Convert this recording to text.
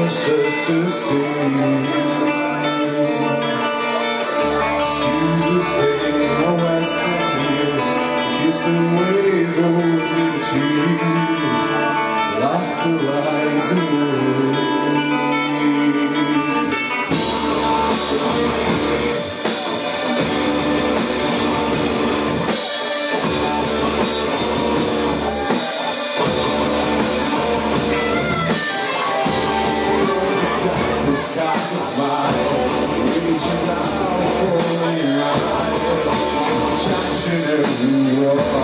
says to stay. Seas of pain, no western years, kiss away those bitter tears. Laughter lies in the the sky is mine, reaching out for a ride, touching every wall.